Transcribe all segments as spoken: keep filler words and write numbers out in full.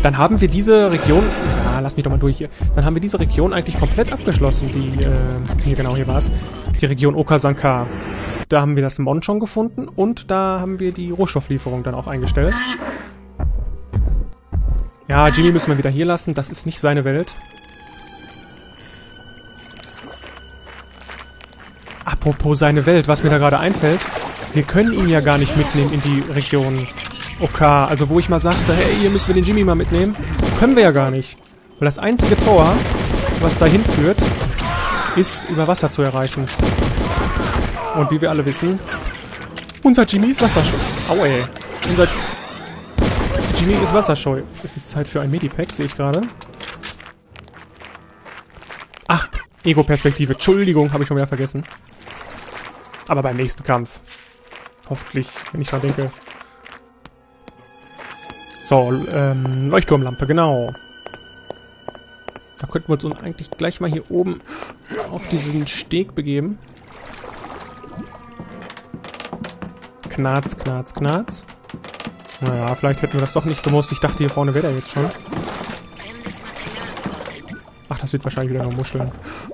Dann haben wir diese Region... Ah, lass mich doch mal durch hier. Dann haben wir diese Region eigentlich komplett abgeschlossen. Die, äh... Hier, genau, hier war's. Die Region Okasanka. Da haben wir das Mon schon gefunden. Und da haben wir die Rohstofflieferung dann auch eingestellt. Ja, Jimmy müssen wir wieder hier lassen. Das ist nicht seine Welt. Apropos seine Welt, was mir da gerade einfällt. Wir können ihn ja gar nicht mitnehmen in die Region Oka. Also wo ich mal sagte, hey, hier müssen wir den Jimmy mal mitnehmen. Können wir ja gar nicht. Weil das einzige Tor, was dahin führt, ist über Wasser zu erreichen. Und wie wir alle wissen, unser Jimmy ist wasserscheu. Au ey. Unser Jimmy ist wasserscheu. Es ist Zeit für ein Medipack, sehe ich gerade. Ach, Ego-Perspektive. Entschuldigung, habe ich schon wieder vergessen. Aber beim nächsten Kampf. Hoffentlich, wenn ich mal denke. So, ähm, Leuchtturmlampe, genau. Da könnten wir uns eigentlich gleich mal hier oben auf diesen Steg begeben. Knarz, knarz, knarz. Naja, vielleicht hätten wir das doch nicht gemusst. Ich dachte, hier vorne wäre der jetzt schon. Ach, das wird wahrscheinlich wieder nur Muscheln.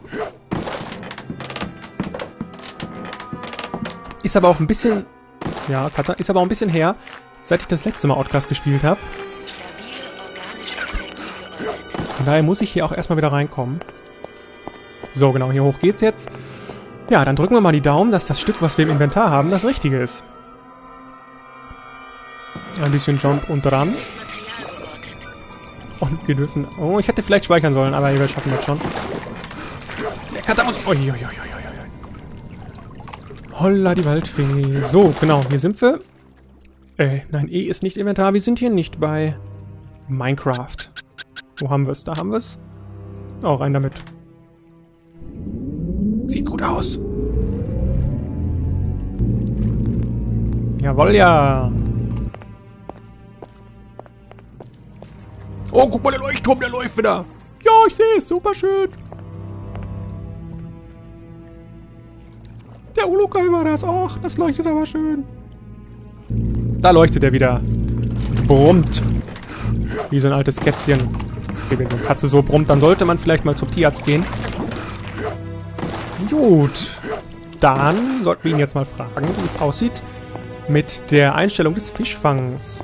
Ist aber auch ein bisschen... Ja, Cutter. Ist aber auch ein bisschen her, seit ich das letzte Mal Outcast gespielt habe. Von daher muss ich hier auch erstmal wieder reinkommen. So, genau, hier hoch geht's jetzt. Ja, dann drücken wir mal die Daumen, dass das Stück, was wir im Inventar haben, das Richtige ist. Ein bisschen Jump und Run. Und wir dürfen... Oh, ich hätte vielleicht speichern sollen, aber wir schaffen das schon. Der Cutter muss... Oi, oi, oi, oi, oi. Holla die Waldfee. So, genau, hier sind wir. Äh, nein, E ist nicht Inventar. Wir sind hier nicht bei Minecraft. Wo haben wir es? Da haben wir es. Oh, rein damit. Sieht gut aus. Jawoll, ja. Oh, guck mal, der Leuchtturm, der läuft wieder. Ja, ich sehe es. Super schön. Der Ulukai war das. Och, das leuchtet aber schön. Da leuchtet er wieder. Brummt. Wie so ein altes Kätzchen. Okay, wenn so eine Katze so brummt, dann sollte man vielleicht mal zum Tierarzt gehen. Gut. Dann sollten wir ihn jetzt mal fragen, wie es aussieht mit der Einstellung des Fischfangs.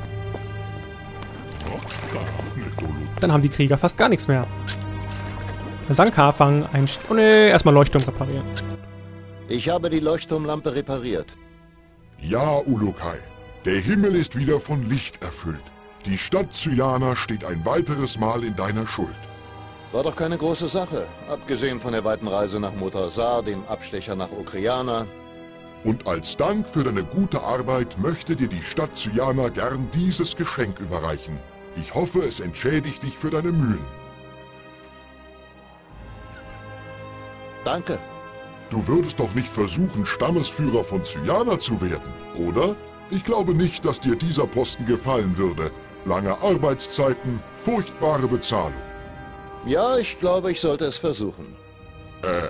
Dann haben die Krieger fast gar nichts mehr. Sanka-Fang einstellen. Oh ne, erstmal Leuchtturm reparieren. Ich habe die Leuchtturmlampe repariert. Ja, Ulukai. Der Himmel ist wieder von Licht erfüllt. Die Stadt Cyana steht ein weiteres Mal in deiner Schuld. War doch keine große Sache. Abgesehen von der weiten Reise nach Motarsar, dem Abstecher nach Okriana. Und als Dank für deine gute Arbeit möchte dir die Stadt Cyana gern dieses Geschenk überreichen. Ich hoffe, es entschädigt dich für deine Mühen. Danke. Du würdest doch nicht versuchen, Stammesführer von Cyana zu werden, oder? Ich glaube nicht, dass dir dieser Posten gefallen würde. Lange Arbeitszeiten, furchtbare Bezahlung. Ja, ich glaube, ich sollte es versuchen. Äh,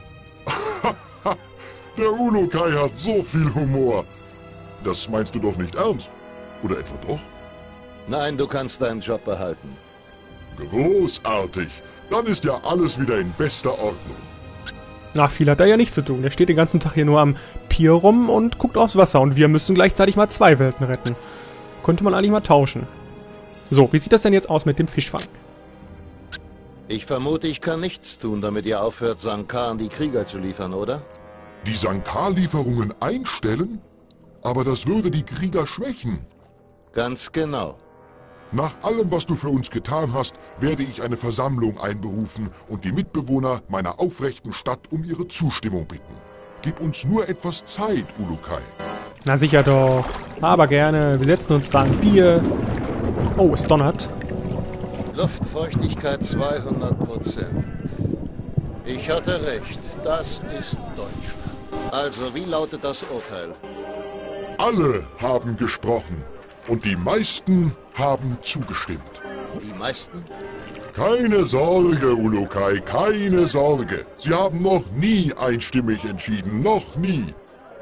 der Ulukai hat so viel Humor. Das meinst du doch nicht ernst? Oder etwa doch? Nein, du kannst deinen Job behalten. Großartig. Dann ist ja alles wieder in bester Ordnung. Na, viel hat er ja nicht zu tun. Der steht den ganzen Tag hier nur am Pier rum und guckt aufs Wasser. Und wir müssen gleichzeitig mal zwei Welten retten. Könnte man eigentlich mal tauschen. So, wie sieht das denn jetzt aus mit dem Fischfang? Ich vermute, ich kann nichts tun, damit ihr aufhört, Sanka an die Krieger zu liefern, oder? Die Sanka-Lieferungen einstellen? Aber das würde die Krieger schwächen. Ganz genau. Nach allem, was du für uns getan hast, werde ich eine Versammlung einberufen und die Mitbewohner meiner aufrechten Stadt um ihre Zustimmung bitten. Gib uns nur etwas Zeit, Ulukai. Na sicher doch. Aber gerne. Wir setzen uns da ein Bier. Oh, es donnert. Luftfeuchtigkeit zweihundert Prozent. Ich hatte recht. Das ist Deutschland. Also, wie lautet das Urteil? Alle haben gesprochen. Und die meisten haben zugestimmt. Die meisten? Keine Sorge, Ulukai, keine Sorge. Sie haben noch nie einstimmig entschieden, noch nie.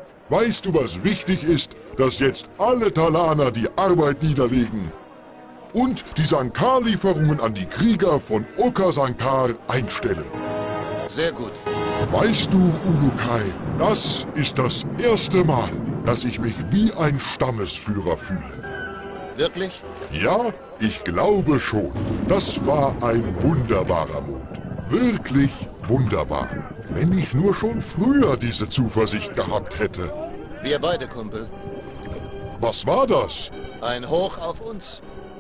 Weißt du, was wichtig ist? Dass jetzt alle Talaner die Arbeit niederlegen. und die Sankar-Lieferungen an die Krieger von Oka Sankar einstellen. Sehr gut. Weißt du, Ulukai, das ist das erste Mal, dass ich mich wie ein Stammesführer fühle. Wirklich? Ja, ich glaube schon. Das war ein wunderbarer Mond. Wirklich wunderbar. Wenn ich nur schon früher diese Zuversicht gehabt hätte. Wir beide, Kumpel. Was war das? Ein Hoch auf uns.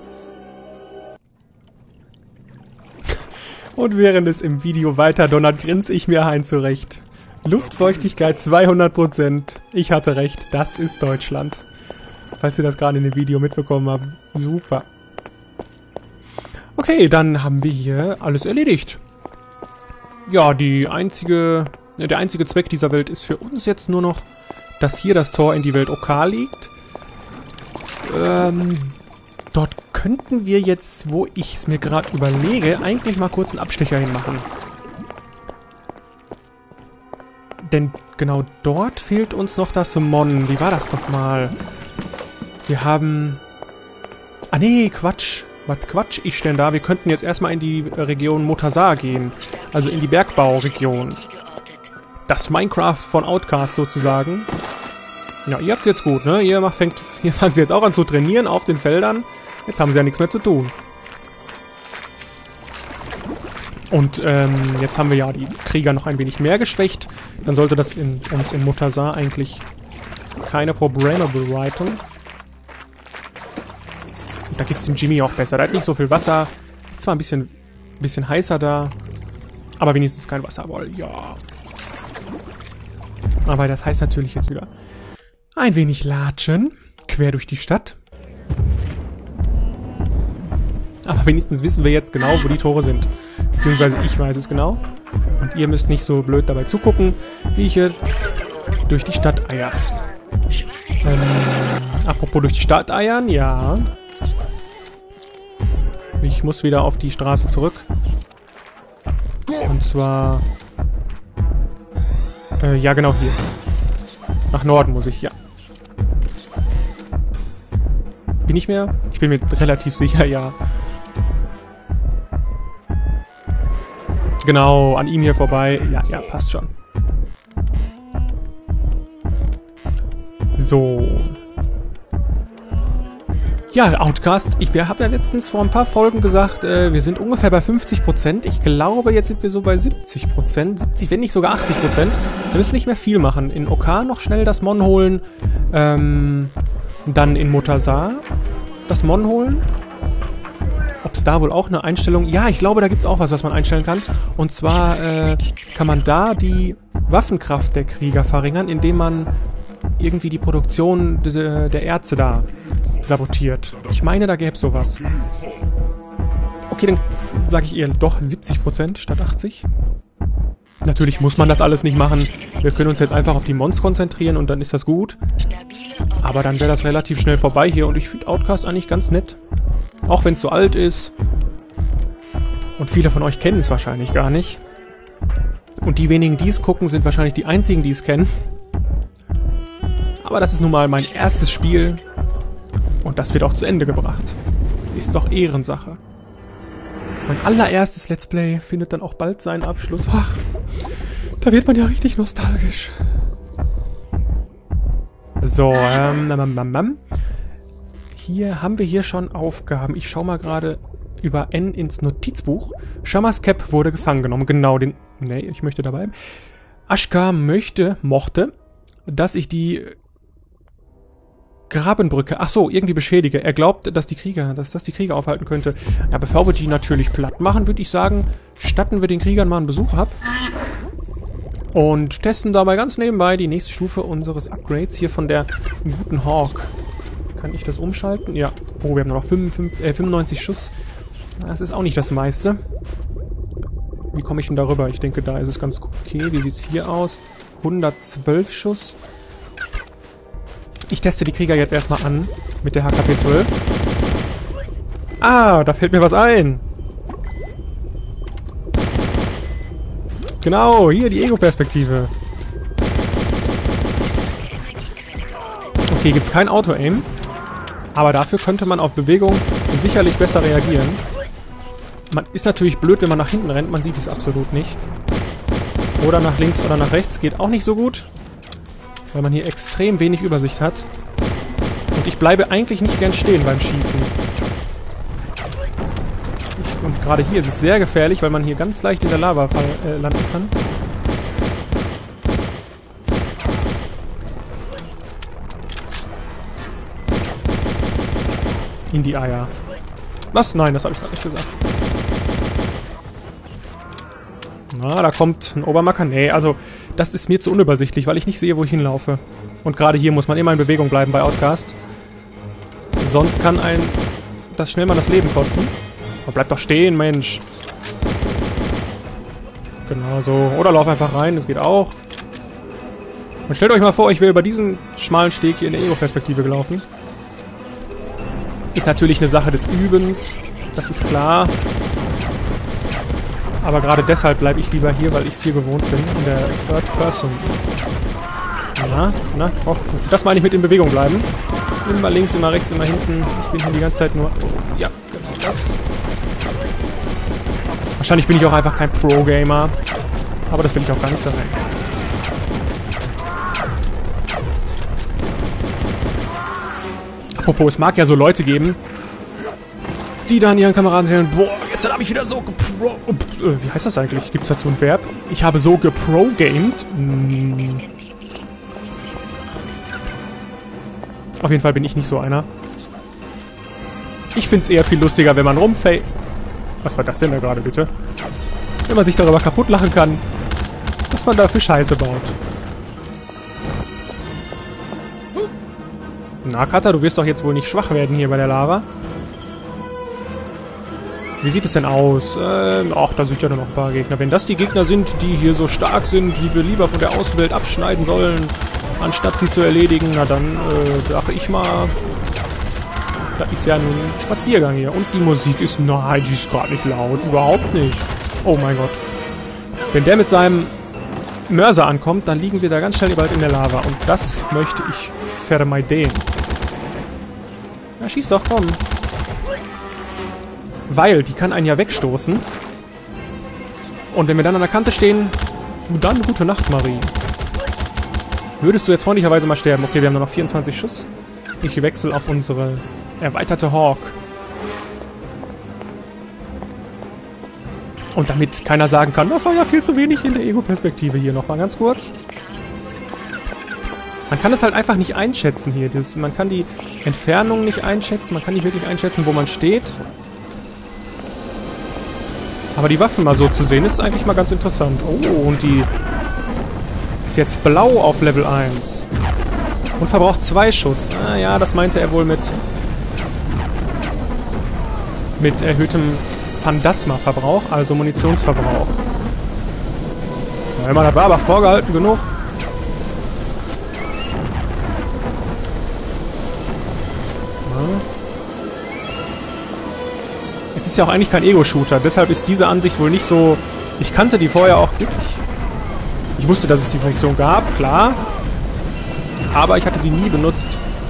Und während es im Video weiter donnert, grinse ich mir ein zurecht. Luftfeuchtigkeit zweihundert Prozent. Ich hatte recht, das ist Deutschland. Falls ihr das gerade in dem Video mitbekommen habt. Super. Okay, dann haben wir hier alles erledigt. Ja, die einzige, der einzige Zweck dieser Welt ist für uns jetzt nur noch, dass hier das Tor in die Welt Oka liegt. Ähm, dort könnten wir jetzt, wo ich es mir gerade überlege, eigentlich mal kurz einen Abstecher hinmachen. Denn genau dort fehlt uns noch das Mon. Wie war das nochmal? Wir haben... Ah nee, Quatsch. Was Quatsch ich denn da? Wir könnten jetzt erstmal in die Region Motazar gehen. Also in die Bergbauregion. Das Minecraft von Outcast sozusagen. Ja, ihr habt jetzt gut, ne? Ihr, macht, fängt, ihr fangt jetzt auch an zu trainieren auf den Feldern. Jetzt haben sie ja nichts mehr zu tun. Und ähm, jetzt haben wir ja die Krieger noch ein wenig mehr geschwächt. Dann sollte das in, uns in Motazar eigentlich keine Probleme bereiten. Und da geht es dem Jimmy auch besser. Da hat nicht so viel Wasser. Ist zwar ein bisschen, bisschen heißer da, aber wenigstens kein Wasserball. Ja. Aber das heißt natürlich jetzt wieder ein wenig latschen. Quer durch die Stadt. Aber wenigstens wissen wir jetzt genau, wo die Tore sind. Beziehungsweise ich weiß es genau. Und ihr müsst nicht so blöd dabei zugucken, wie ich hier durch die Stadt eier. Ähm, apropos durch die Stadt eiern, ja. Ich muss wieder auf die Straße zurück. Und zwar... Äh, ja genau hier. Nach Norden muss ich, ja. Bin ich mehr? Ich bin mir relativ sicher, ja. Genau, an ihm hier vorbei. Ja, ja, passt schon. So. Ja, Outcast. Ich habe ja letztens vor ein paar Folgen gesagt, äh, wir sind ungefähr bei fünfzig Prozent. Ich glaube, jetzt sind wir so bei siebzig Prozent. siebzig, wenn nicht sogar achtzig Prozent. Wir müssen nicht mehr viel machen. In Oka noch schnell das Mon holen. Ähm, dann in Motazar das Mon holen. Ob es da wohl auch eine Einstellung... Ja, ich glaube, da gibt es auch was, was man einstellen kann. Und zwar äh, kann man da die Waffenkraft der Krieger verringern, indem man irgendwie die Produktion de, der Erze da sabotiert. Ich meine, da gäbe es sowas. Okay, dann sage ich eher doch siebzig Prozent statt achtzig. Natürlich muss man das alles nicht machen. Wir können uns jetzt einfach auf die Mons konzentrieren und dann ist das gut. Aber dann wäre das relativ schnell vorbei hier und ich finde Outcast eigentlich ganz nett. Auch wenn es so alt ist. Und viele von euch kennen es wahrscheinlich gar nicht. Und die wenigen, die es gucken, sind wahrscheinlich die einzigen, die es kennen. Aber das ist nun mal mein erstes Spiel. Und das wird auch zu Ende gebracht. Ist doch Ehrensache. Mein allererstes Let's Play findet dann auch bald seinen Abschluss. Ach, da wird man ja richtig nostalgisch. So, ähm, ähm, ähm, ähm. Hier haben wir hier schon Aufgaben. Ich schau mal gerade über N ins Notizbuch. Shamas Cap wurde gefangen genommen. Genau, den... Nee, ich möchte dabei. Ashka möchte, mochte, dass ich die Grabenbrücke, ach so, irgendwie beschädige. Er glaubt, dass die Krieger, dass das die Krieger aufhalten könnte. Ja, bevor wir die natürlich platt machen, würde ich sagen, statten wir den Kriegern mal einen Besuch ab. Und testen dabei ganz nebenbei die nächste Stufe unseres Upgrades hier von der guten Hawk. Kann ich das umschalten? Ja. Oh, wir haben noch fünfundfünfzig, äh, fünfundneunzig Schuss. Das ist auch nicht das meiste. Wie komme ich denn darüber? Ich denke, da ist es ganz okay. Wie sieht es hier aus? hundertzwölf Schuss. Ich teste die Krieger jetzt erstmal an mit der H K P zwölf. Ah, da fällt mir was ein. Genau, hier die Ego-Perspektive. Okay, gibt's kein Auto-Aim. Aber dafür könnte man auf Bewegung sicherlich besser reagieren. Man ist natürlich blöd, wenn man nach hinten rennt. Man sieht es absolut nicht. Oder nach links oder nach rechts. Geht auch nicht so gut. Weil man hier extrem wenig Übersicht hat. Und ich bleibe eigentlich nicht gern stehen beim Schießen. Ich, und gerade hier ist es sehr gefährlich, weil man hier ganz leicht in der Lava äh, landen kann. In die Eier. Was? Nein, das habe ich gerade nicht gesagt. Na, da kommt ein Obermacker. Nee, also das ist mir zu unübersichtlich, weil ich nicht sehe, wo ich hinlaufe. Und gerade hier muss man immer in Bewegung bleiben bei Outcast. Sonst kann ein das schnell mal das Leben kosten. Aber bleib doch stehen, Mensch. Genau so. Oder lauf einfach rein, das geht auch. Und stellt euch mal vor, ich wäre über diesen schmalen Steg hier in der Ego-Perspektive gelaufen. Ist natürlich eine Sache des Übens, das ist klar. Aber gerade deshalb bleibe ich lieber hier, weil ich es hier gewohnt bin, in der Third Person. Na, na, oh, das meine ich mit in Bewegung bleiben. Immer links, immer rechts, immer hinten. Ich bin hier die ganze Zeit nur... Oh, ja, genau das. Wahrscheinlich bin ich auch einfach kein Pro-Gamer. Aber das will ich auch gar nicht sein. Apropos, es mag ja so Leute geben, die dann ihren Kameraden erzählen, boah, gestern habe ich wieder so gepro... Wie heißt das eigentlich? Gibt es dazu ein Verb? Ich habe so gepro-gamed. Hm. Auf jeden Fall bin ich nicht so einer. Ich finde es eher viel lustiger, wenn man rumfällt. Was war das denn da gerade, bitte? Wenn man sich darüber kaputt lachen kann, was man da für Scheiße baut. Na, Kata, du wirst doch jetzt wohl nicht schwach werden hier bei der Lava. Wie sieht es denn aus? Ähm, ach, da sind ja nur noch ein paar Gegner. Wenn das die Gegner sind, die hier so stark sind, die wir lieber von der Außenwelt abschneiden sollen, anstatt sie zu erledigen, na dann, äh, sag ich mal, da ist ja nun ein Spaziergang hier. Und die Musik ist, nein, die ist gerade nicht laut, überhaupt nicht. Oh mein Gott. Wenn der mit seinem Mörser ankommt, dann liegen wir da ganz schnell bald in der Lava. Und das möchte ich vermeiden. Ja, schieß doch, komm. Weil, die kann einen ja wegstoßen. Und wenn wir dann an der Kante stehen, dann gute Nacht, Marie. Würdest du jetzt freundlicherweise mal sterben? Okay, wir haben nur noch vierundzwanzig Schuss. Ich wechsle auf unsere erweiterte Hawk. Und damit keiner sagen kann, das war ja viel zu wenig in der Ego-Perspektive hier. Nochmal ganz kurz. Man kann es halt einfach nicht einschätzen hier. Das, man kann die Entfernung nicht einschätzen. Man kann nicht wirklich einschätzen, wo man steht. Aber die Waffen mal so zu sehen, ist eigentlich mal ganz interessant. Oh, und die ist jetzt blau auf Level eins. Und verbraucht zwei Schuss. Ah ja, das meinte er wohl mit mit erhöhtem Phantasma-Verbrauch, also Munitionsverbrauch. Ja, immer, das war aber vorgehalten genug. Ja. Es ist ja auch eigentlich kein Ego-Shooter, deshalb ist diese Ansicht wohl nicht so... Ich kannte die vorher auch wirklich. Ich wusste, dass es die Funktion gab, klar. Aber ich hatte sie nie benutzt.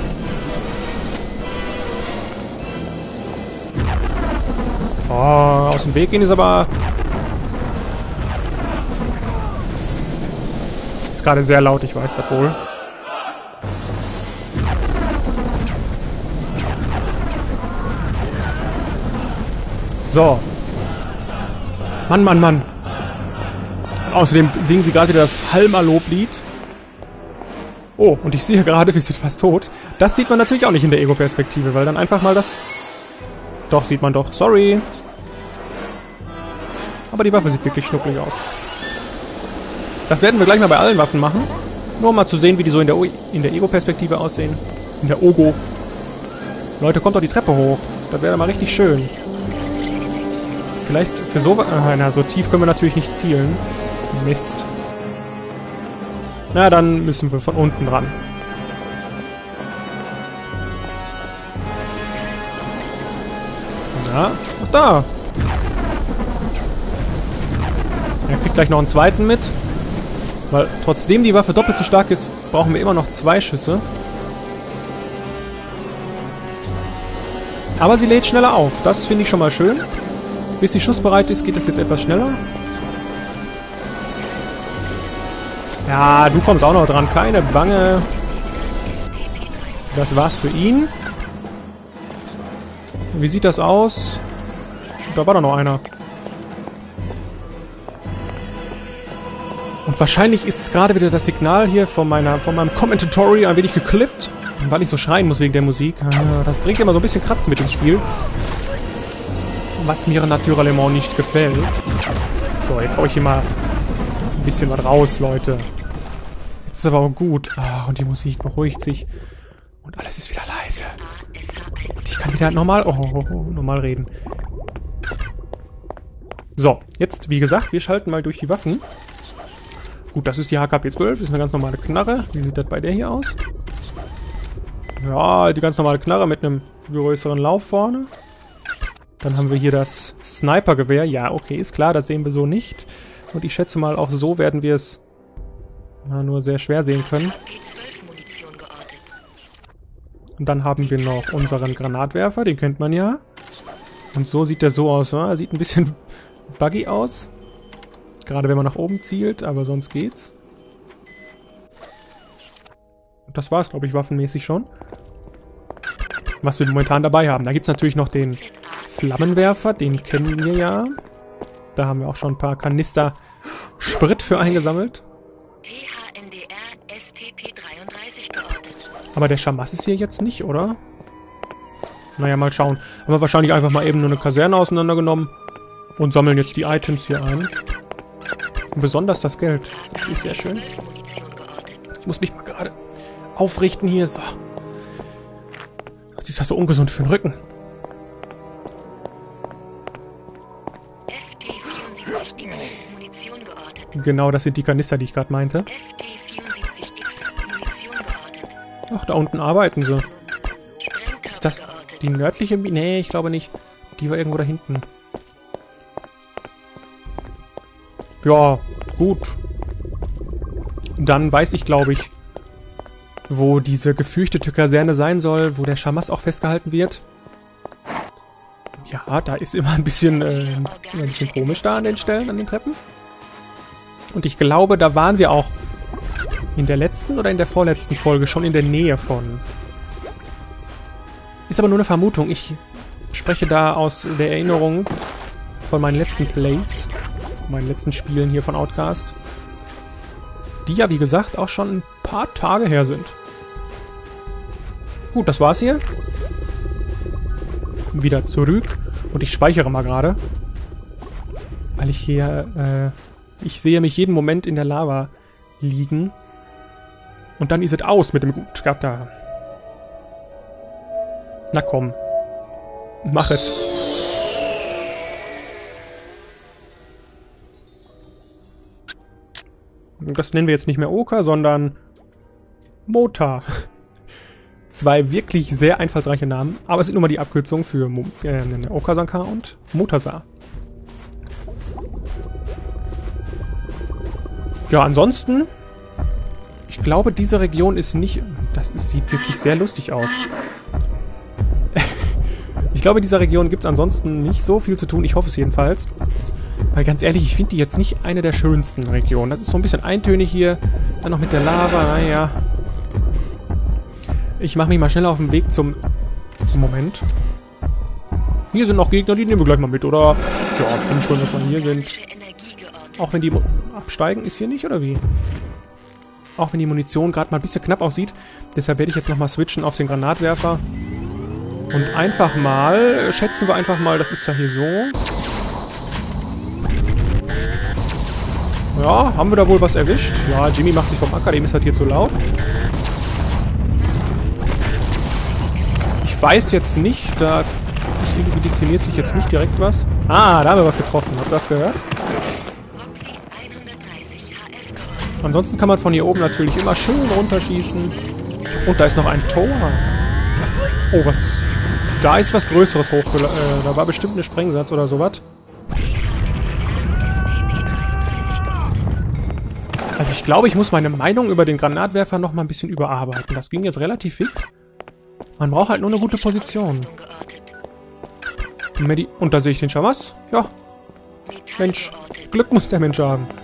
Oh, aus dem Weg gehen ist aber... Ist gerade sehr laut, ich weiß das wohl. So. Mann, Mann, Mann. Außerdem singen sie gerade das Halma-Loblied. Oh, und ich sehe gerade, wir sind fast tot. Das sieht man natürlich auch nicht in der Ego-Perspektive, weil dann einfach mal das... Doch, sieht man doch. Sorry. Aber die Waffe sieht wirklich schnucklig aus. Das werden wir gleich mal bei allen Waffen machen. Nur um mal zu sehen, wie die so in der, in der Ego-Perspektive aussehen. In der Ogo. Leute, kommt doch die Treppe hoch. Das wäre mal richtig schön. Vielleicht für so... Äh, na, so tief können wir natürlich nicht zielen. Mist. Na, dann müssen wir von unten ran. Na, ach da. Er kriegt gleich noch einen zweiten mit. Weil trotzdem die Waffe doppelt so stark ist, brauchen wir immer noch zwei Schüsse. Aber sie lädt schneller auf. Das finde ich schon mal schön. Bis sie schussbereit ist, geht das jetzt etwas schneller. Ja, du kommst auch noch dran. Keine Bange. Das war's für ihn. Wie sieht das aus? Da war doch noch einer. Und wahrscheinlich ist es gerade wieder das Signal hier von, meiner, von meinem Commentatory ein wenig geklippt. Weil ich so schreien muss wegen der Musik. Das bringt immer so ein bisschen Kratzen mit ins Spiel. Was mir natürlich auch nicht gefällt. So, jetzt hau ich hier mal ein bisschen was raus, Leute. Jetzt ist aber auch gut. Ach, und die Musik beruhigt sich. Und alles ist wieder leise. Und ich kann wieder normal, oh, oh, oh, normal reden. So, jetzt, wie gesagt, wir schalten mal durch die Waffen. Gut, das ist die H K P zwölf, ist eine ganz normale Knarre. Wie sieht das bei der hier aus? Ja, die ganz normale Knarre mit einem größeren Lauf vorne. Dann haben wir hier das Snipergewehr. Ja, okay, ist klar, das sehen wir so nicht. Und ich schätze mal, auch so werden wir es na, nur sehr schwer sehen können. Und dann haben wir noch unseren Granatwerfer, den kennt man ja. Und so sieht der so aus, ne? Er sieht ein bisschen buggy aus. Gerade wenn man nach oben zielt, aber sonst geht's. Das war's, glaube ich, waffenmäßig schon. Was wir momentan dabei haben. Da gibt es natürlich noch den Flammenwerfer, den kennen wir ja. Da haben wir auch schon ein paar Kanister Sprit für eingesammelt. Aber der Schamas ist hier jetzt nicht, oder? Naja, mal schauen. Haben wir wahrscheinlich einfach mal eben nur eine Kaserne auseinandergenommen und sammeln jetzt die Items hier ein. Und besonders das Geld. Das ist sehr schön. Ich muss mich mal gerade aufrichten hier. So. Was ist das so ungesund für den Rücken? Genau, das sind die Kanister, die ich gerade meinte. Ach, da unten arbeiten sie. Ist das die nördliche? Nee, ich glaube nicht. Die war irgendwo da hinten. Ja, gut. Dann weiß ich, glaube ich, wo diese gefürchtete Kaserne sein soll, wo der Schamas auch festgehalten wird. Ja, da ist immer ein bisschen, äh, ist immer ein bisschen komisch da an den Stellen, an den Treppen. Und ich glaube, da waren wir auch in der letzten oder in der vorletzten Folge schon in der Nähe von. Ist aber nur eine Vermutung. Ich spreche da aus der Erinnerung von meinen letzten Plays, meinen letzten Spielen hier von Outcast. Die ja, wie gesagt, auch schon ein paar Tage her sind. Gut, das war's hier. Wieder zurück. Und ich speichere mal gerade. Weil ich hier, äh, ich sehe mich jeden Moment in der Lava liegen. Und dann ist es aus mit dem Gut. Gab da. Na komm. Mach es. Das nennen wir jetzt nicht mehr Oka, sondern Mota. Zwei wirklich sehr einfallsreiche Namen, aber es sind nun mal die Abkürzungen für äh, Okasanka und Motasa. Ja, ansonsten, ich glaube, diese Region ist nicht... Das ist, sieht wirklich sehr lustig aus. Ich glaube, in dieser Region gibt es ansonsten nicht so viel zu tun. Ich hoffe es jedenfalls. Weil ganz ehrlich, ich finde die jetzt nicht eine der schönsten Regionen. Das ist so ein bisschen eintönig hier. Dann noch mit der Lava, naja. Ich mache mich mal schnell auf den Weg zum... Moment. Hier sind noch Gegner, die nehmen wir gleich mal mit, oder? Ja, bin schon, dass wir hier sind. Auch wenn die... Absteigen ist hier nicht, oder wie? Auch wenn die Munition gerade mal ein bisschen knapp aussieht. Deshalb werde ich jetzt nochmal switchen auf den Granatwerfer. Und einfach mal... Schätzen wir einfach mal, das ist ja hier so... Ja, haben wir da wohl was erwischt? Ja, Jimmy macht sich vom Acker, dem ist halt hier zu laut. Ich weiß jetzt nicht, da ist irgendwie dezimiert sich jetzt nicht direkt was. Ah, da haben wir was getroffen. Habt ihr das gehört? Ansonsten kann man von hier oben natürlich immer schön runterschießen. Und da ist noch ein Tor. Oh, was... Da ist was Größeres hochgeladen. Äh, da war bestimmt eine Sprengsatz oder sowas. Also ich glaube, ich muss meine Meinung über den Granatwerfer noch mal ein bisschen überarbeiten. Das ging jetzt relativ fix. Man braucht halt nur eine gute Position. Und, Medi und da sehe ich den schon was? Ja. Mensch, Glück muss der Mensch haben.